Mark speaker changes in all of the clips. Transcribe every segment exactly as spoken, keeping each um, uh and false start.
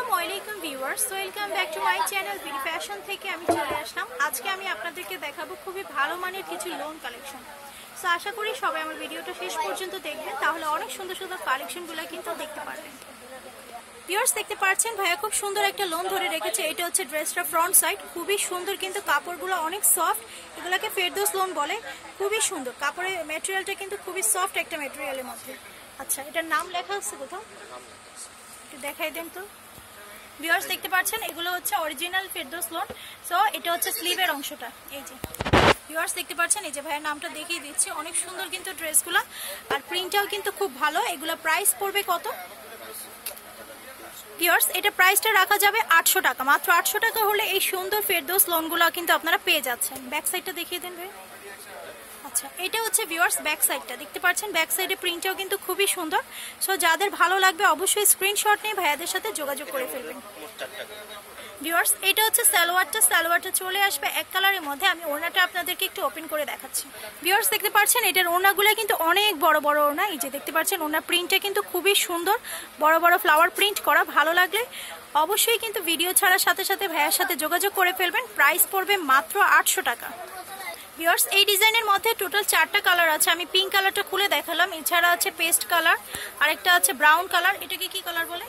Speaker 1: আসসালামু আলাইকুম viewers, welcome back to my channel BD fashion থেকে আমি চলে আসলাম। আজকে আমি আপনাদেরকে দেখাবো খুবই ভালো মানের কিছু লোন কালেকশন। সো আশা করি সবাই আমার ভিডিওটা শেষ পর্যন্ত দেখবেন, তাহলে অনেক সুন্দর সুন্দর কালেকশনগুলো কিন্তু দেখতে পারবেন। ভিউয়ার্স দেখতে পাচ্ছেন ভাইয়া খুব সুন্দর একটা লোন ধরে রেখেছে। এটা হচ্ছে ড্রেসটা ফ্রন্ট সাইড, খুবই সুন্দর কিন্তু কাপড়গুলো অনেক সফট। এগুলোকে ফেরদৌস লোন বলে। খুবই সুন্দর কাপড়ের ম্যাটেরিয়ালটা কিন্তু খুবই সফট একটা ম্যাটেরিয়ালের মধ্যে। আচ্ছা, এটার নাম লেখা আছে কোথাও, একটু দেখাই দেন তো। ভিউয়ার্স দেখতে পাচ্ছেন এগুলো হচ্ছে অরিজিনাল ফেরদৌস লোন। সো এটা হচ্ছে স্লিভের অংশটা। এই যে ভিউয়ার্স দেখতে পাচ্ছেন, এই যে ভাইয়ের নামটা দেখিয়ে দিচ্ছি। অনেক সুন্দর কিন্তু ড্রেসগুলো, আর প্রিন্টটাও কিন্তু খুব ভালো। এগুলো প্রাইস পড়বে কত ভিউয়ার্স? এটা প্রাইসটা রাখা যাবে আটশো টাকা, মাত্র আটশো টাকা হলে এই সুন্দর ফেরদৌস লোনগুলো কিন্তু আপনারা পেয়ে যাচ্ছেন। ব্যাক সাইডটা দেখিয়ে দেন ভাই। আচ্ছা, এটা হচ্ছে ভিউয়ার্স ব্যাক সাইডটা দেখতে পাচ্ছেন। ব্যাক সাইডে প্রিন্টটাও কিন্তু খুবই সুন্দর। সো যাদের ভালো লাগবে অবশ্যই স্ক্রিনশট নিয়ে ভাইয়াদের সাথে যোগাযোগ করে ফেলবেন। ভিউয়ার্স এটা হচ্ছে সালোয়ারটা। সালোয়ারটা চলে আসবে এক কালারের মধ্যে। আমি ওড়নাটা আপনাদেরকে একটু ওপেন করে দেখাচ্ছি। ভিউয়ার্স দেখতে পাচ্ছেন এটার ওড়নাগুলো কিন্তু অনেক বড় বড় ওড়না। এই যে দেখতে পাচ্ছেন ওড়না প্রিন্টটা কিন্তু খুবই সুন্দর, বড় বড় ফ্লাওয়ার প্রিন্ট করা। ভালো লাগলে অবশ্যই কিন্তু ভিডিও ছাড়ার সাথে সাথে ভাইয়ার সাথে যোগাযোগ করে ফেলবেন। প্রাইস পড়বে মাত্র আটশো টাকা। ভিউয়ার্স এই ডিজাইনের মধ্যে টোটাল চারটা কালার আছে। আমি পিঙ্ক কালারটা খুলে দেখালাম, এছাড়া আছে পেস্ট কালার, আরেকটা আছে ব্রাউন কালার। এটাকে কি কালার বলে?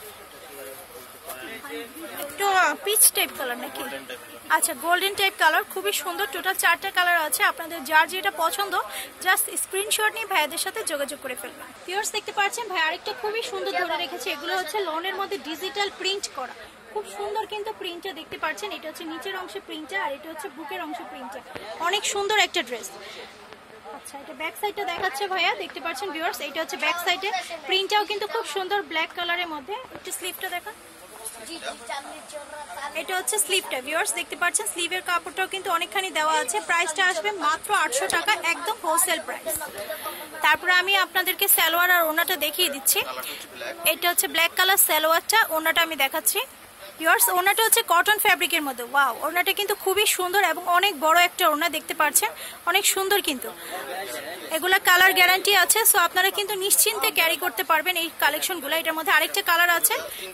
Speaker 1: একটু পিচ টাইপ কালার নাকি? আচ্ছা, গোল্ডেন টাইপ কালার, খুবই সুন্দর। টোটাল চারটা কালার আছে। আপনাদের যার যেটা পছন্দ জাস্ট স্ক্রিনশট নিয়ে ভাইয়াদের সাথে যোগাযোগ করে ফেলবেন। ভিউয়ার্স দেখতে পাচ্ছেন ভাই আরেকটা খুবই সুন্দর ধরে রেখেছে। এগুলো হচ্ছে লোনের মধ্যে ডিজিটাল প্রিন্ট করা, খুব সুন্দর কিন্তু প্রিন্টটা দেখতে পাচ্ছেন। এটা হচ্ছে নিচের অংশে প্রিন্টটা, আর এটা হচ্ছে বুকের অংশে প্রিন্টটা। অনেক সুন্দর একটা ড্রেস। আচ্ছা, এটা ব্যাক সাইডটা দেখাচ্ছে ভাইয়া, দেখতে পাচ্ছেন ভিউয়ার্স। এটা হচ্ছে ব্যাক সাইডে প্রিন্টটাও কিন্তু খুব সুন্দর ব্ল্যাক কালারের মধ্যে। একটু স্লিভটা দেখা। এটা হচ্ছে স্লিভটা ভিউয়ার্স দেখতে পাচ্ছেন। স্লিভের কাপড়টাও কিন্তু অনেকখানি দেওয়া আছে। প্রাইসটা আসবে মাত্র আটশো টাকা, একদম হোলসেল প্রাইস। তারপরে আমি আপনাদেরকে সালোয়ার আর ওড়নাটা দেখিয়ে দিচ্ছি। এটা হচ্ছে ব্ল্যাক কালার সালোয়ারটা, ওড়নাটা আমি দেখাচ্ছি। ভিউয়ার্স ওড়নাটা হচ্ছে কটন ফ্যাব্রিকের মধ্যে। ওয়াও, ওড়নাটা কিন্তু খুবই সুন্দর এবং অনেক বড় একটা ওড়না দেখতে পাচ্ছেন, অনেক সুন্দর কিন্তু। এগুলা কালার গ্যারান্টি আছে। সো আপনারা কিন্তু নিশ্চিন্তে ক্যারি করতে পারবেন এই কালেকশনগুলো। এটার মধ্যে আরেকটা কালার আছে,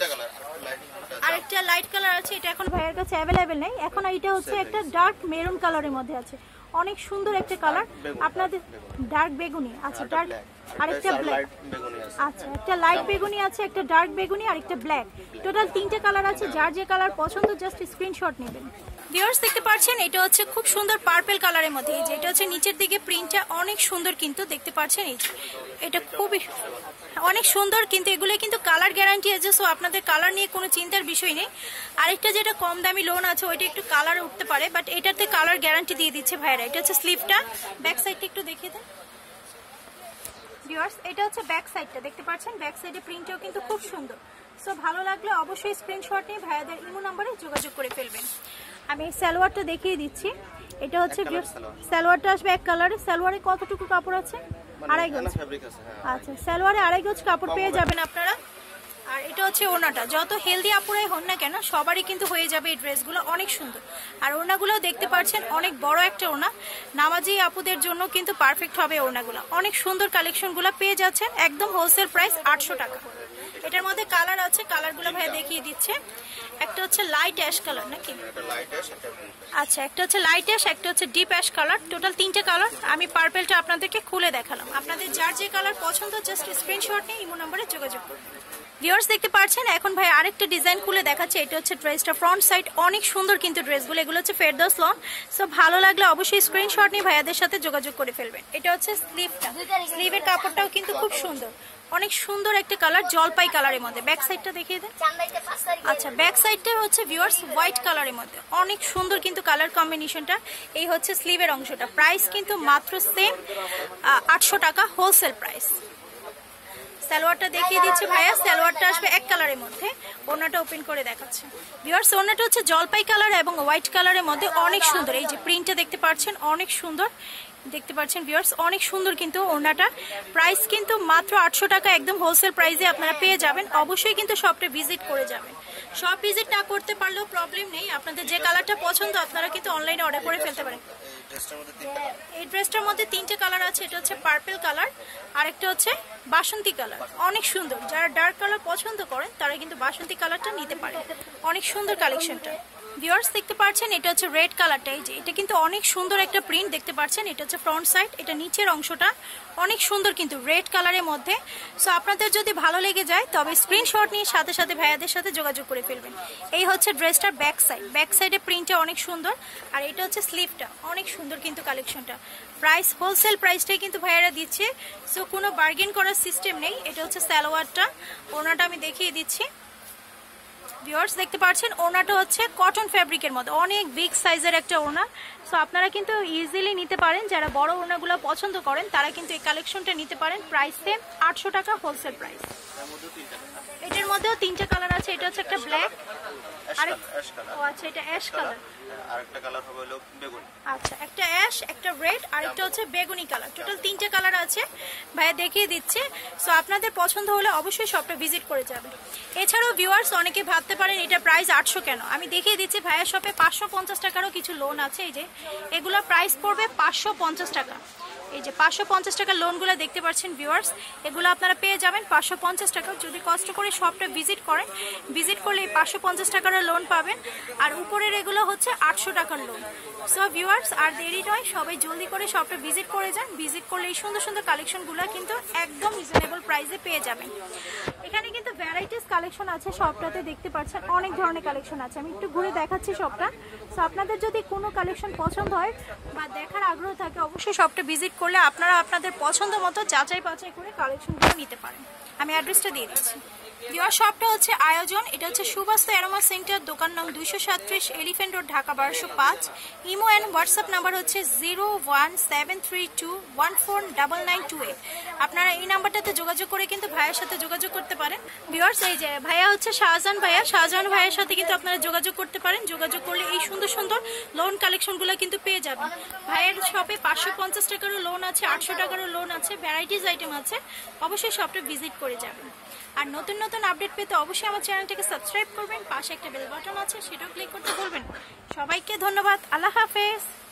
Speaker 1: আরেকটা লাইট কালার আছে। এটা এখন ভাইয়ের কাছে অ্যাভেলেবেল নেই এখন। এটা হচ্ছে একটা ডার্ক মেরুন কালারের মধ্যে আছে, অনেক সুন্দর একটা কালার। আপনাদের ডার্ক বেগুনি, আচ্ছা ডার্ক, আরেকটা ব্ল্যাক, আচ্ছা একটা লাইট বেগুনি আছে, একটা ডার্ক বেগুনি, আর একটা ব্ল্যাক। টোটাল তিনটে কালার আছে। যার যে কালার পছন্দ জাস্ট স্ক্রিনশট নেবেন। ভিউয়ার্স দেখতে পাচ্ছেন এটা হচ্ছে খুব সুন্দর পার্পল কালারের মধ্যে। এই যে এটা হচ্ছে নিচের দিকে প্রিন্টটা অনেক সুন্দর কিন্তু দেখতে পাচ্ছেন। এই যে এটা খুবই অনেক সুন্দর কিন্তু এগুলো কিন্তু কালার গ্যারান্টি আছে। সো আপনাদের কালার নিয়ে কোনো চিন্তার বিষয় নেই। আরেকটা যেটা কম দামি লোন আছে ওইটা একটু কালার উঠতে পারে, বাট এটাতে কালার গ্যারান্টি দিয়ে দিচ্ছে ভাইরা। এটা হচ্ছে স্লিভটা। ব্যাক সাইডটা একটু দেখিয়ে দেন ভিউয়ার্স। এটা হচ্ছে ব্যাক সাইডটা দেখতে পাচ্ছেন। ব্যাক সাইডে প্রিন্টটাও কিন্তু খুব সুন্দর। সো ভালো লাগলে অবশ্যই স্ক্রিনশট নিয়ে ভাইয়াদের ইমো নাম্বারে যোগাযোগ করে ফেলবেন। আমি সালোয়ারটা দেখিয়ে দিচ্ছি। এটা হচ্ছে সালোয়ারটা আসবে এক কালারে। সালোয়ারে কতটুকু কাপড় আছে? আড়াই গজ। আচ্ছা, সালোয়ারে আড়াই গজ কাপড় পেয়ে যাবেন আপনারা। আর এটা হচ্ছে ওড়নাটা। যত হেলদি আপুরাই হন না কেন সবারই কিন্তু হয়ে যাবে এই ড্রেসগুলো, অনেক সুন্দর। আর ওড়নাগুলোও দেখতে পাচ্ছেন অনেক বড় একটা ওড়না। নামাজি আপুদের জন্য কিন্তু পারফেক্ট হবে ওড়নাগুলো। অনেক সুন্দর কালেকশনগুলো পেয়ে যাচ্ছেন একদম হোলসেল প্রাইস আটশো টাকা। এটার মধ্যে কালার আছে, কালারগুলো ভাই দেখিয়ে দিচ্ছে। একটা হচ্ছে লাইট অ্যাশ কালার নাকি? আচ্ছা, একটা হচ্ছে লাইট অ্যাশ, একটা হচ্ছে ডিপ অ্যাশ কালার। টোটাল তিনটে কালার। আমি পার্পেলটা আপনাদেরকে খুলে দেখালাম। আপনাদের যার যে কালার পছন্দ জাস্ট স্ক্রিনশট নিয়ে ইমো নম্বরে যোগাযোগ করুন। ভিউয়ার্স দেখতে পাচ্ছেন এখন ভাই আরেকটা ডিজাইন খুলে দেখাচ্ছে। এটা হচ্ছে ড্রেসটা ফ্রন্ট সাইড, অনেক সুন্দর কিন্তু ড্রেসগুলো। এগুলো হচ্ছে ফেরদৌস লোন। সো ভালো লাগলে অবশ্যই স্ক্রিনশট নিয়ে ভাইয়াদের সাথে যোগাযোগ করে ফেলবেন। এটা হচ্ছে স্লিভটা। স্লিভের কাপড়টাও কিন্তু খুব সুন্দর, অনেক সুন্দর একটা কালার, জলপাই কালারের মধ্যে। ব্যাক সাইডটা দেখিয়ে দেন। আচ্ছা, ব্যাক সাইডটা হচ্ছে ভিউয়ার্স হোয়াইট কালারের মধ্যে, অনেক সুন্দর কিন্তু কালার কম্বিনেশনটা। এই হচ্ছে স্লিভের অংশটা। প্রাইস কিন্তু মাত্র সেম আটশো টাকা, হোলসেল প্রাইস। সালোয়ারটা দেখিয়ে দিচ্ছি ভাইয়া। সালোয়ারটা আসবে এক কালারের মধ্যে। ওড়নাটা ওপেন করে দেখাচ্ছে ভিউয়ার্স। ওড়নাটা হচ্ছে জলপাই কালার এবং হোয়াইট কালারের মধ্যে, অনেক সুন্দর। এই যে প্রিন্টটা দেখতে পাচ্ছেন অনেক সুন্দর। দেখতে পাচ্ছেন ভিউয়ার্স, অনেক সুন্দর কিন্তু ওড়নাটা। প্রাইস কিন্তু মাত্র আটশো টাকা, একদম হোলসেল প্রাইসে আপনারা পেয়ে যাবেন। অবশ্যই কিন্তু শপটা ভিজিট করে যাবেন। শপ ভিজিট না করতে পারলেও প্রবলেম নেই, আপনাদের যে কালারটা পছন্দ আপনারা কিন্তু অনলাইনে অর্ডার করে ফেলতে পারেন। এই ড্রেসটার মধ্যে তিনটে কালার আছে, এটা হচ্ছে পার্পল কালার, আরেকটা হচ্ছে বাসন্তী কালার। অনেক সুন্দর, যারা ডার্ক কালার পছন্দ করেন তারা কিন্তু বাসন্তী কালারটা নিতে পারেন। অনেক সুন্দর কালেকশনটা। ভিউয়ার্স দেখতে পাচ্ছেন এটা হচ্ছে রেড কালারটা, এই যে এটা কিন্তু অনেক সুন্দর একটা প্রিন্ট দেখতে পাচ্ছেন। এটা হচ্ছে ফ্রন্ট সাইড, এটা নিচের অংশটা অনেক সুন্দর কিন্তু রেড কালারের মধ্যে। সো আপনাদের যদি ভালো লেগে যায় তবে স্ক্রিনশট নিয়ে সাথে সাথে ভাইয়াদের সাথে যোগাযোগ করে ফেলবেন। এই হচ্ছে ড্রেসটার ব্যাক সাইড, ব্যাক সাইডে প্রিন্টটা অনেক সুন্দর, আর এটা হচ্ছে স্লিভটা অনেক সুন্দর কিন্তু কালেকশনটা। প্রাইস হোলসেল প্রাইসটাই কিন্তু ভাইয়ারা দিচ্ছে, সো কোনো বার্গেন করার সিস্টেম নেই। এটা হচ্ছে সালোয়ারটা, ওড়নাটা আমি দেখিয়ে দিচ্ছি। ভিউয়ার্স দেখতে পাচ্ছেন ওড়নাটা হচ্ছে কটন ফ্যাব্রিকের মধ্যে, অনেক বিগ সাইজের একটা ওড়না। সো আপনারা কিন্তু ইজিলি নিতে পারেন, যারা বড় ওড়নাগুলো পছন্দ করেন তারা কিন্তু এই কালেকশনটা নিতে পারেন। প্রাইস সেম আটশো টাকা হোলসেল প্রাইস। এটার মধ্যেও তিনটা কালার আছে, এটা হচ্ছে একটা ব্ল্যাক, আরেক ও আচ্ছা এটা অ্যাশ কালার,
Speaker 2: আরেকটা কালার হবে হলো বেগুনি।
Speaker 1: আচ্ছা একটা অ্যাশ, একটা রেড, আর একটা হচ্ছে বেগুনি কালার। টোটাল তিনটে কালার আছে, ভাইয়া দেখিয়ে দিচ্ছে। সো আপনাদের পছন্দ হলে অবশ্যই শপটা ভিজিট করে যাবেন। এছাড়াও ভিউয়ার্স অনেকে ভাবতে পারেন এটা প্রাইস আটশো কেন, আমি দেখিয়ে দিচ্ছি ভাইয়া শপে পাঁচশো পঞ্চাশ টাকারও কিছু লোন আছে। এই যে এগুলো প্রাইস পড়বে পাঁচশো পঞ্চাশ টাকা। এই যে পাঁচশো পঞ্চাশ টাকার লোনগুলো দেখতে পাচ্ছেন ভিউয়ার্স, এগুলো আপনারা পেয়ে যাবেন পাঁচশো পঞ্চাশ টাকা। যদি কষ্ট করে শপটা ভিজিট করেন, ভিজিট করলে এই পাঁচশো পঞ্চাশ টাকার লোন পাবেন। আর উপরের এগুলো হচ্ছে আটশো টাকার লোন। সো ভিউয়ার্স আর দেরি নয়, সবাই জলদি করে শপটা ভিজিট করে যান। ভিজিট করলে এই সুন্দর সুন্দর কালেকশনগুলো কিন্তু একদম রিজনেবল প্রাইসে পেয়ে যাবেন। এখানে কিন্তু ভ্যারাইটিস কালেকশন আছে শপটাতে, দেখতে পাচ্ছেন অনেক ধরনের কালেকশন আছে। আমি একটু ঘুরে দেখাচ্ছি শপটা। সো আপনাদের যদি কোনো কালেকশন পছন্দ হয় বা দেখার আগ্রহ থাকে অবশ্যই শপটা ভিজিট করলে আপনারা আপনাদের পছন্দ মতো যাচাই বাছাই করে কালেকশনগুলো নিতে পারেন। আমি অ্যাড্রেসটা দিয়ে দিচ্ছি। ভিউয়ার শপটা হচ্ছে আয়োজন, এটা হচ্ছে সুবাস্ত অ্যারোমা সেন্টার, দোকান নং দুইশো সাতত্রিশ, এলিফ্যান্ট রোড, ঢাকা বারোশো পাঁচ। ইমো অ্যান্ড হোয়াটসঅ্যাপ নাম্বার হচ্ছে zero one seven three two one four double nine two eight. আপনারা এই নাম্বারটাতে যোগাযোগ করে কিন্তু ভাইয়ের সাথে যোগাযোগ করতে পারেন। ভিউয়ার্স এই যে ভাইয়া হচ্ছে শাহজাহান ভাইয়া, শাহজাহান ভাইয়ের সাথে কিন্তু আপনারা যোগাযোগ করতে পারেন। যোগাযোগ করলে এই সুন্দর সুন্দর লোন কালেকশনগুলো কিন্তু পেয়ে যাবেন। ভাইয়ের শপে পাঁচশো পঞ্চাশ টাকারও লোন আছে, আটশো টাকারও লোন আছে, ভ্যারাইটিস আইটেম আছে। অবশ্যই শপটা ভিজিট করে যাবেন। আর নতুন নতুন আপডেট পেতে অবশ্যই আমার চ্যানেলটাকে সাবস্ক্রাইব করবেন, পাশে একটা বেল বাটন আছে সেটাও ক্লিক করতে ভুলবেন। সবাইকে ধন্যবাদ, আল্লাহ হাফেজ।